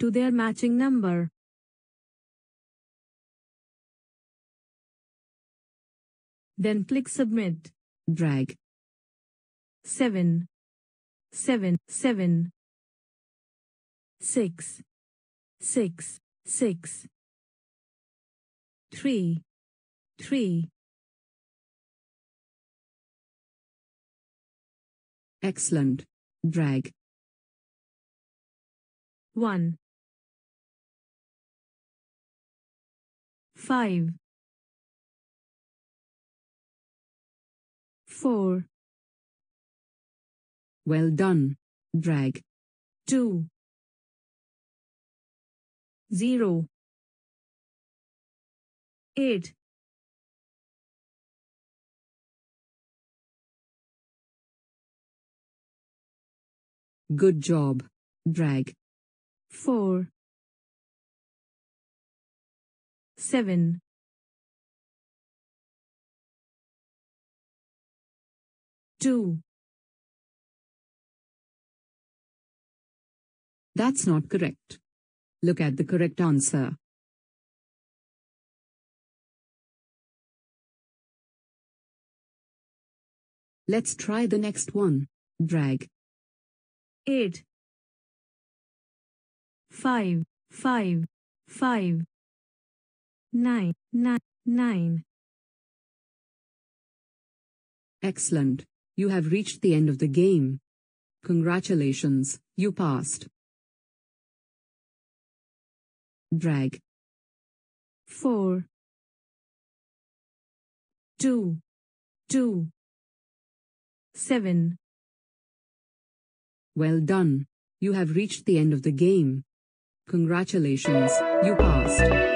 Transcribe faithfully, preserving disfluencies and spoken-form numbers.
to their matching number. Then click Submit. Drag. seven, seven, seven, six, six, six, three, three. Excellent. Drag. one, five, four, Well done. Drag. two, zero, eight, Good job. Drag. four, seven, two. That's not correct. Look at the correct answer. Let's try the next one. Drag. eight, five, five, five, nine, nine, nine. Excellent. You have reached the end of the game. Congratulations, you passed. Drag. four, two, two, seven. Well done. You have reached the end of the game. Congratulations, you passed.